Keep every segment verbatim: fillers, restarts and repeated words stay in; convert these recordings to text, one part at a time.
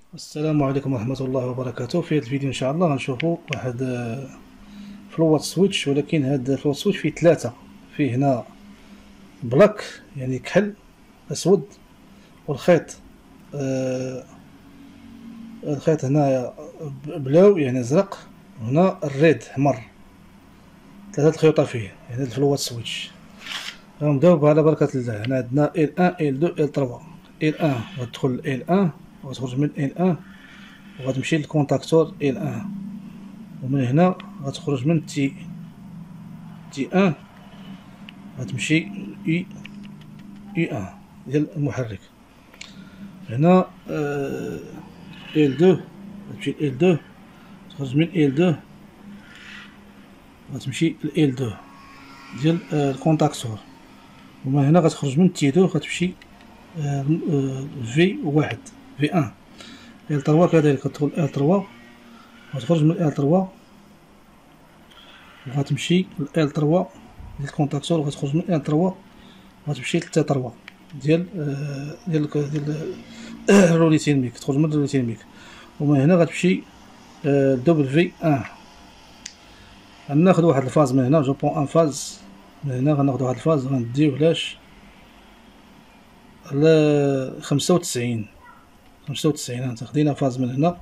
السلام عليكم ورحمة الله وبركاته. في هذا الفيديو ان شاء الله غنشوفوا واحد آه، فلوات سويتش، ولكن هاد فلوات سويتش فيه ثلاثة. فيه هنا بلاك يعني كحل اسود، والخيط آه الخيط هنا بلاو يعني ازرق، وهنا الريد احمر. ثلاثة الخيوط فيه يعني هاد الفلوات سويتش. غنبداو على بركة الله. هنا عندنا ال واحد ال اثنين ال ثلاثة. ال واحد غتدخل ال واحد وغتخرج من ال واحد وغتمشي للكونتاكتور ال واحد، ومن هنا غتخرج من تي تي واحد غتمشي اي اي واحد ديال المحرك. هنا ال اثنين غتمشي ل ال اثنين، تخرج من ال اثنين غتمشي ل ال اثنين ديال الكونتاكتور، ومن هنا غتخرج من تي اثنين غتمشي في واحد في واحد. ال ثلاثة كذلك غتدخل ال ثلاثة وتخرج من ال ثلاثة وغتمشي ل ال ثلاثة ديال الكونتاكتور، وغتخرج من ال ثلاثة وغتمشي ل تي ثلاثة ديال ديال ديال الروليتين ميك، تخرج من الروليتين ميك. ومن هنا غتمشي دبليو واحد. غناخد واحد الفاز من هنا، جو بون ان فاز من هنا. غناخد واحد الفاز غنديوه لاش ل خمسة وتسعين خمسة وتسعين. هانت خدينا فاز من هنا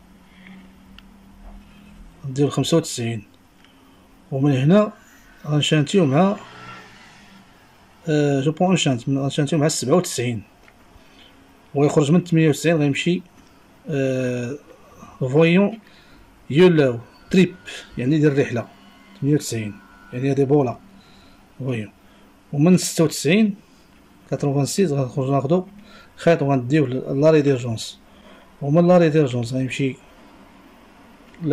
ندير خمسة وتسعين، ومن هنا غنشانتيو مع جو بون انشانت غنشانتيو مع سبعة وتسعين، ويخرج من ثمانية وتسعين غيمشي فويون يولاو تريب يعني ديال الرحله ثمانية وتسعين يعني هادي بولا فويون. ومن ستة وتسعين ستة غنخرج ناخدو خيط وغنديوه لاري ديرجونس، ومن لاري ديرجونس غيمشي ل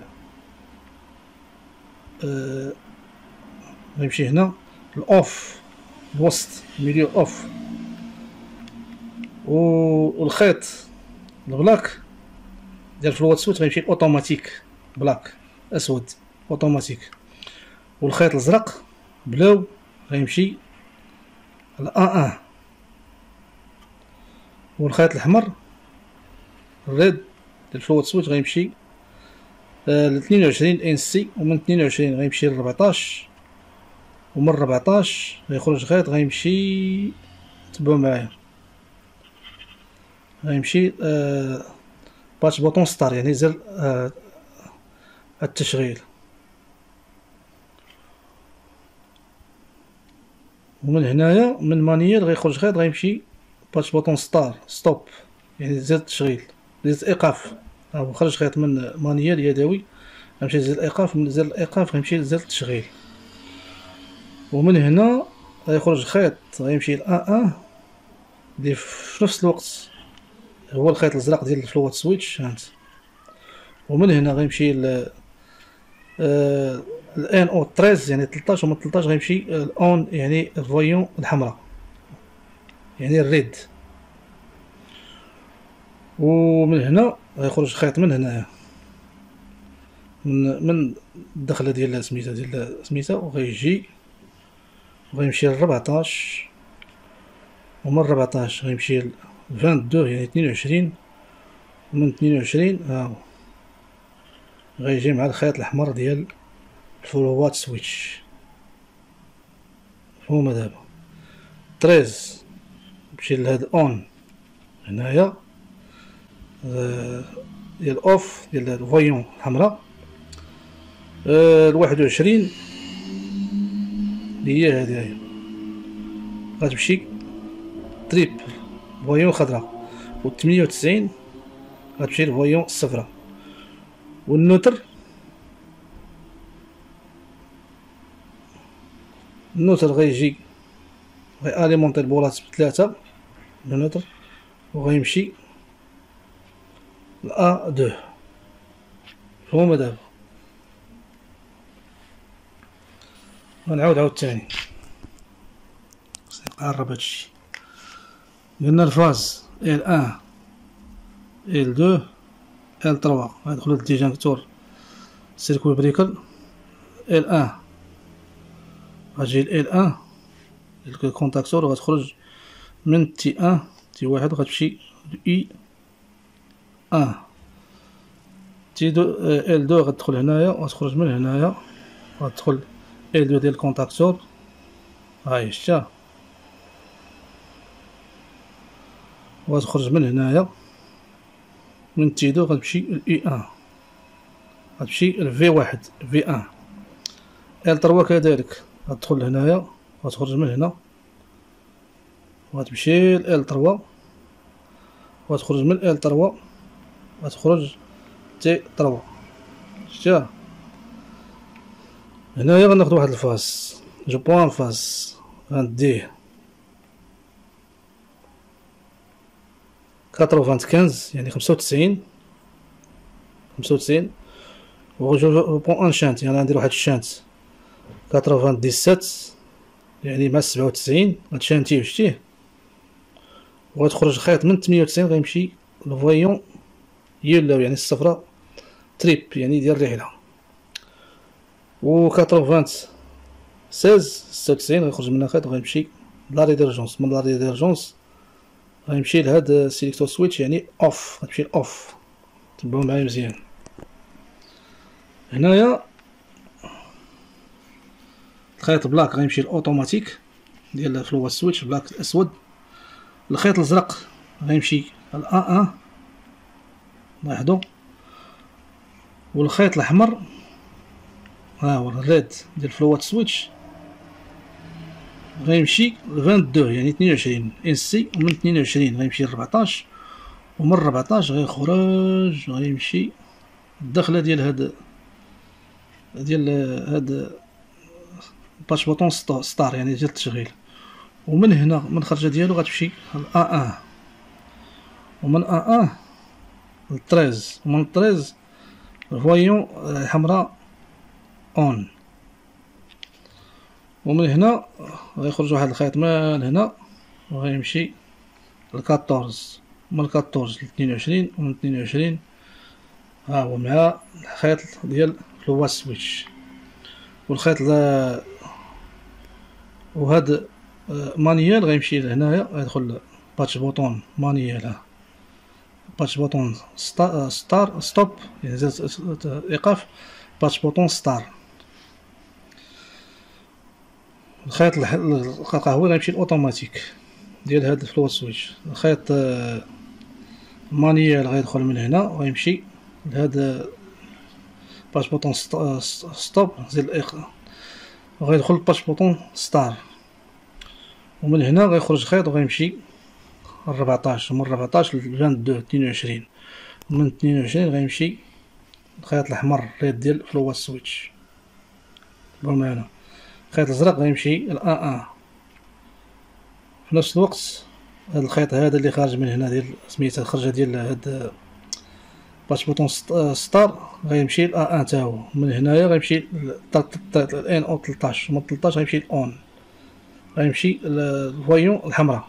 آه غيمشي هنا الاوف الوسط ميليو اوف. والخيط البلاك ديال فلوات سويت غيمشي اوتوماتيك بلاك اسود اوتوماتيك، والخيط الازرق بلو غيمشي ل ان ان، والخيط الاحمر الريد ديال فلوات سويت غيمشي ل اثنين وعشرين ان سي، ومن اثنين وعشرين غيمشي ل أربعطاش، ومن أربعطاش غيخرج خيط غيمشي تبعو معايا غيمشي آه باتش بوطون ستار يعني زر آه التشغيل. ومن هنايا من مانيير غيخرج خيط غيمشي باتش بوطون ستار ستوب يعني زر التشغيل زر الايقاف. هو خرج خيط من مانيير يدوي غيمشي لزر الايقاف، من زر الايقاف غيمشي لزر التشغيل. ومن هنا غيخرج خيط غيمشي ل ان ان اللي في نفس الوقت هو الخيط الازرق ديال الفلوات سويتش هانت. ومن هنا غيمشي ل آه الان او ثلاثة يعني ثلاثطاش، ومن ثلاثطاش غيمشي الاون يعني الفويون الحمراء يعني الريد. ومن هنا غيخرج خيط من هنايا من من الدخله ديال سميتها ديال سميتها وغيجي وغيمشي ل أربعطاش، ومن أربعطاش غيمشي ل اثنين وعشرين يعني اثنين وعشرين، ومن اثنين وعشرين ها غيجي مع الخيط الاحمر ديال الفلوات سويتش. هما دابا ثلاثة نمشي لهاد اون هنايا ديال اوف ديال الفويون الحمراء. الواحد وعشرين اللي هي هادي هي غتمشي تريب فويون خضراء، و ثمانية وتسعين غتمشي لفويون الصفراء. والنوتر النوتر غيجي غي اليمونتي البولات بثلاثة النوتر وغيمشي ل ا اثنين. هما دابا غنعاود عاود تاني نقرب هادشي. قلنا الفاز ال واحد ال اثنين ال ثلاثة غيدخلو للديجانكتور سيركوي بريكل. ال واحد غتجي ال واحد الكونتاكتور وغتخرج من تي واحد تي واحد وغتمشي ل اي واحد. تي دو ال اثنين غتدخل هنايا وتخرج من هنايا، غتدخل ال اثنين ديال الكونتاكتور، هاهي شتا، وتخرج من هنايا. من تي دو غتمشي ل واحد، غتمشي ل في واحد في واحد. ال ثلاثة كذلك غتدخل لهنايا وتخرج من هنا، وغتمشي ل ال ثلاثة وتخرج من ال ثلاثة وتخرج تي ثلاثة. شتا هنايا غناخد واحد الفاس، جو بوان فاس غنديه خمسة يعني خمسة وتسعين خمسة وتسعين، و جو بون ان شانت يعني غندير واحد الشانت سبعة وثمانين يعني مع سبعة وتسعين غتشانتيه شتيه، وغتخرج خيط من ثمانية وتسعين غيمشي لفويون يلو يعني الصفرة تريب يعني ديال الرحلة، و ثمانية ستة وتسعين غيخرج منها خيط غيمشي لاري ديرجونس، من لاري ديرجونس غيمشي لهاد سيليكتور سويتش يعني اوف، غتمشي اوف. تبعو معايا مزيان. هنايا الخيط بلاك غيمشي الاوتوماتيك ديال الفلو سويتش بلاك اسود، الخيط الازرق غيمشي ال واحد لاحظوا، والخيط الاحمر ها هو الريد ديال الفلوات سويتش غيمشي ل اثنين وعشرين يعني اثنين وعشرين ان سي، ومن اثنين وعشرين غيمشي ل أربعطاش، ومن أربعطاش غيخرج غيمشي الدخله ديال هاد ديال هاد باش بوطون ستار يعني ديال التشغيل، ومن هنا من الخرجه ديالو غتمشي ل واحد، ومن واحد ل ثلاثة، ومن ثلاثة الفويون الحمراء اون، ومن هنا غيخرج واحد الخيط من هنا وغيمشي ل أربعطاش، من أربعطاش ل اثنين وعشرين، ومن اثنين وعشرين ها هو مع الخيط ديال فلوا سويتش. والخيط ل وهاد مانيال غيمشي لهنايا غيدخل باتش بوطون مانيال، ها باتش بوطون ستار ستوب يعني زاد ايقاف، باتش بوطون ستار. الخيط القهوي غيمشي الاوتوماتيك ديال هاد الفلو سويتش. الخيط مانيال غيدخل من هنا وغيمشي لهاد باش بوطون ستوب زيد الايقاف، وغيدخل باش بوطون ستار، ومن هنا غيخرج خيط وغيمشي أربعطاش، ومن أربعطاش ل اثنين وعشرين اثنين وعشرين، ومن اثنين وعشرين غيمشي الخيط الاحمر ريد ديال فلو سويتش. بالمعنى الخيط الازرق غيمشي ل واحد. في نفس الوقت هاد الخيط هذا اللي خارج من هنا ديال سميتها الخرجه ديال هاد باش بوطون ستار غيمشي ل واحد تا هو، من هنايا غيمشي ل ان او ثلاطاش، ومن ثلاطاش غيمشي ل اون، غيمشي للفويون الحمراء.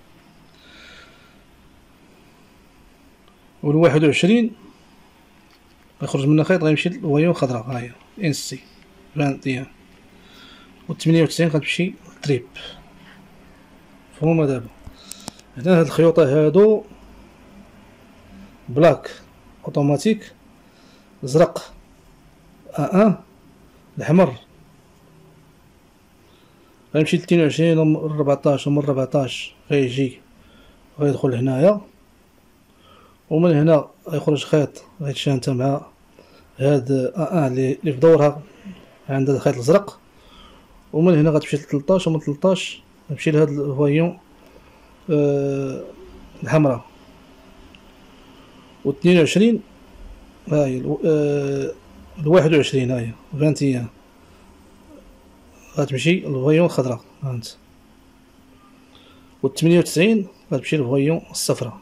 و واحد وعشرين غيخرج منها خيط غيمشي للفويون الخضراء، ها هي ان سي واحد وعشرين، و ثمانية وتسعين غتمشي تريب. فهموا دابا؟ هنا هاد الخيوطه هادو بلاك اوتوماتيك، الازرق واحد، الاحمر غيمشي ل اثنين وعشرين ومن أربعطاش، ومن أربعطاش غيجي غيدخل هنايا، ومن هنا غيخرج خيط غيتشانتا مع هاد واحد اللي في دورها عند الخيط الازرق، ومن هنا غتمشي ل ثلاطاش، ومن ثلاطاش غتمشي لهاد الفويون أه الحمراء. و اثنين وعشرين هاهي أه الواحد وعشرين هاهي عشرين غتمشي للفويون الخضراء هانت، و ثمانية وتسعين غتمشي للفويون الصفراء.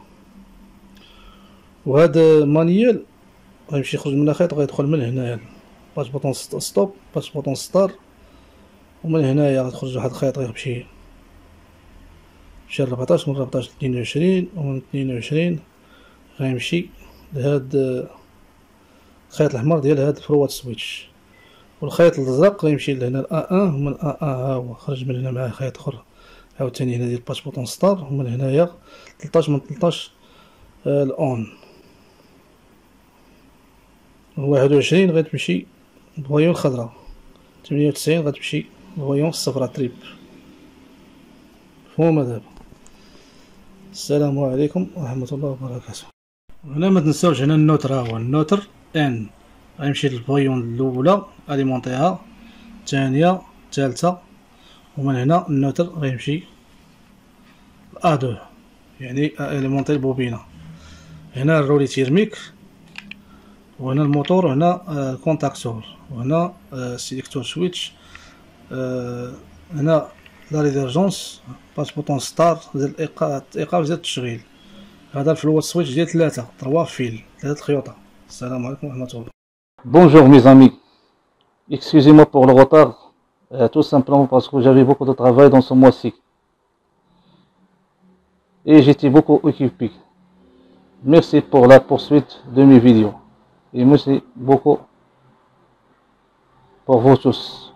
وهاد مانيال غيمشي يخرج منها خيط غيدخل من هنايا باش بوطون ستوب باش بوطون ستار، ومن هنايا غتخرج واحد الخيط غيمشي مشي لربعطاش، من ربعطاش لاثنين وعشرين، ومن اثنين وعشرين غيمشي لهاد الخيط الاحمر ديال هاد الفروات سويتش. والخيط الازرق غيمشي لهنا ل واحد، ومن واحد ها هو خرج من هنا مع خيط اخر عاوتاني هنا ديال باش بوطون ستار، ومن هنايا ثلاطاش، من ثلاطاش الاون. واحد وعشرين غتمشي بغويون الخضراء، تمنية وتسعين غتمشي بغويون الصفراء تريب. مفهومة دابا؟ السلام عليكم ورحمة الله وبركاته. هنا ما تنساوش، هنا النوتر ها هو النوتر ان غيمشي للبغيون الاولى اليمونطيها، الثانيه، الثالثه، ومن هنا النوتر غيمشي ا دو يعني اليمونطي البوبينه. هنا الرولي تيرميك، وهنا الموتور، وهنا الكونتاكتور، وهنا سيليكتور سويتش، هنا لا ريفيرجونس، باس بوطون ستار ديال الايقاف ديال التشغيل. هذا الفلوات سويتش ديال ثلاثة تروا فيل، ثلاثة الخيوطة. السلام عليكم ورحمة الله. Bonjour mes amis, excusez-moi pour le retard, euh, tout simplement parce que j'avais beaucoup de travail dans ce mois-ci et j'étais beaucoup occupé. Merci pour la poursuite de mes vidéos et merci beaucoup pour vous tous.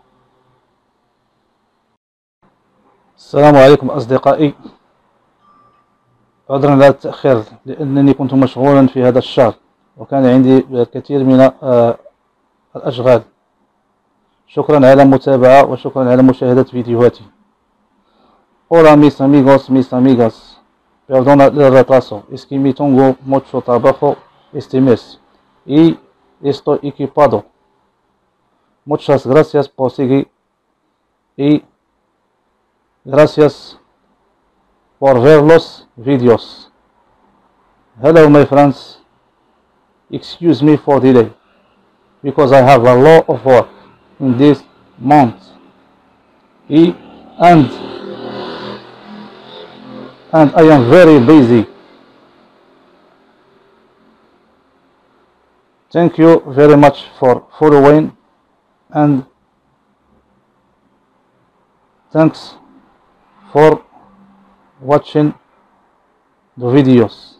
السلام عليكم أصدقائي، عذرا على التأخير لأنني كنت مشغولا في هذا الشهر وكان عندي الكثير من الأشغال. شكرا على المتابعة وشكرا على مشاهدة فيديوهاتي. Hola mis amigos, mis amigas, perdona el retraso, es que me tengo mucho trabajo este mes y estoy equipado. Muchas gracias por seguir y gracias por ver los videos. Hello my friends, excuse me for delay because I have a lot of work in this month e and and I am very busy. Thank you very much for following and thanks for watching the videos.